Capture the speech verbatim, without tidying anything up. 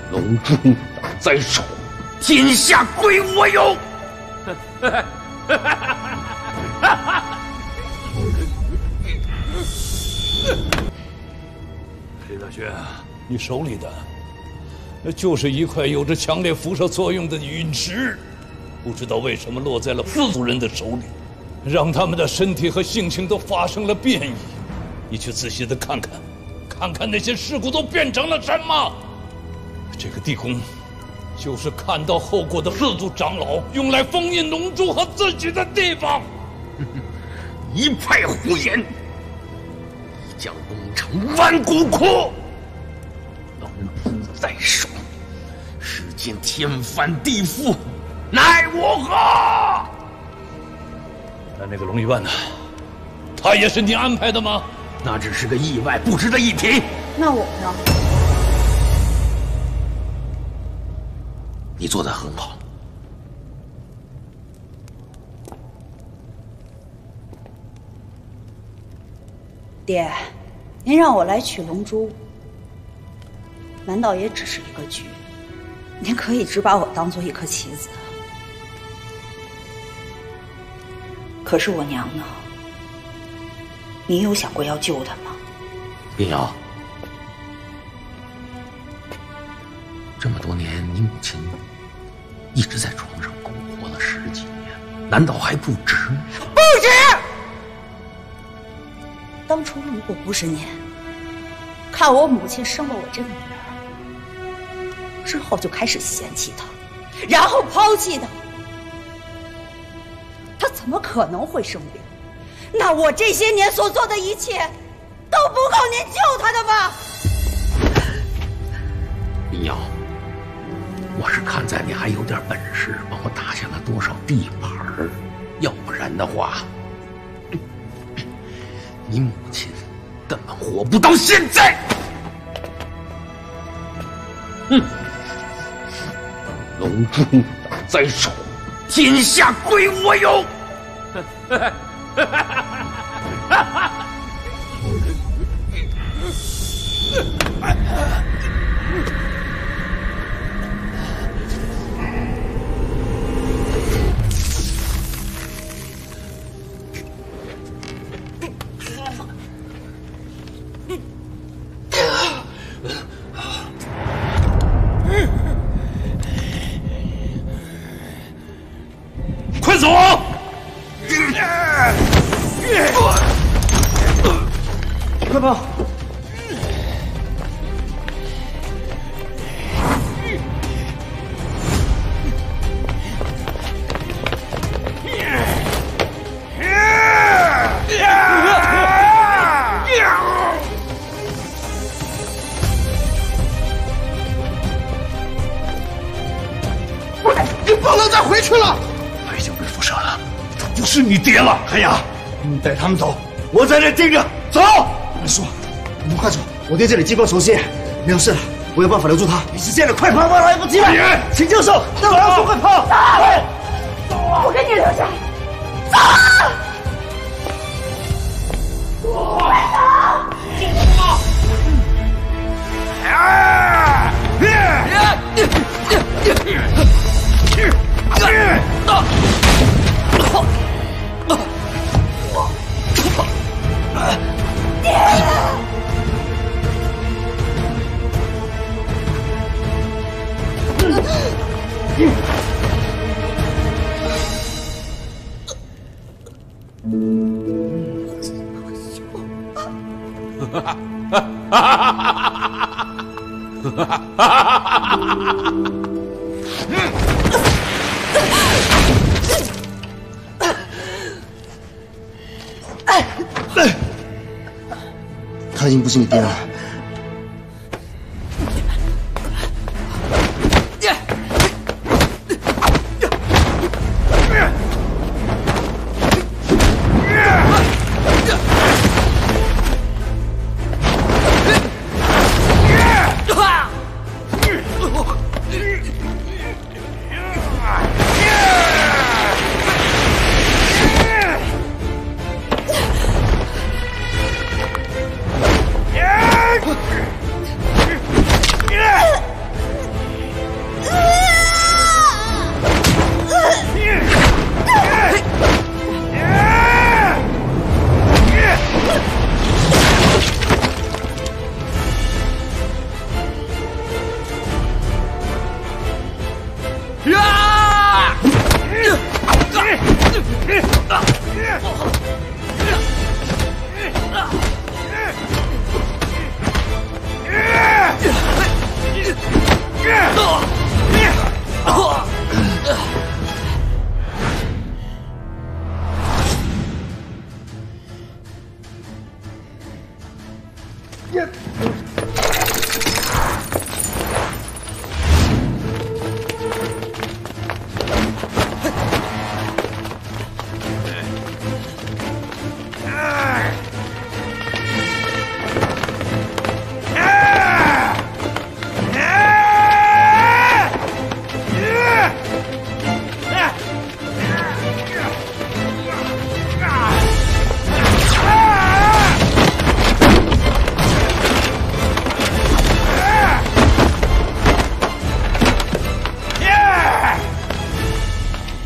龙珠在手，天下归我有。 李大轩，你手里的那就是一块有着强烈辐射作用的陨石，不知道为什么落在了四族人的手里，让他们的身体和性情都发生了变异。你去仔细的看看，看看那些尸骨都变成了什么。这个地宫，就是看到后果的四族长老用来封印龙珠和自己的地方。 一派胡言！你将攻城万骨窟，龙珠在手，世间天翻地覆，奈我何？ 那那个龙一万呢？他也是你安排的吗？ 那只是个意外，不值得一提。 那我呢？ 你做得很好。 爹，您让我来取龙珠，难道也只是一个局？您可以只把我当做一颗棋子。可是我娘呢？你有想过要救她吗？ 冰瑶，这么多年，你母亲一直在床上苟活了十几年，难道还不值？ 不值！当初如果不是您看我母亲生了我这个女儿，之后就开始嫌弃她，然后抛弃她，她怎么可能会生病？那我这些年所做的一切，都不够您救她的吗？ 林瑶，我是看在你还有点本事，帮我打下了多少地盘儿，要不然的话，你母亲根本活不到现在。嗯，龙珠在手，天下归我有。 快走！ 快跑！ 你不能再回去了！ 他已经被辐射了，他不是你爹了。 海洋，你带他们走，我在这盯着。走！安叔，你们快走，我爹这里机关重现，没有事了，我有办法留住他。你是贱的，快跑，我来不及了！请救手，让安叔快跑！ 走！我跟你留下。走啊！快走！ 啊！ 他已经不是你爹了。 去！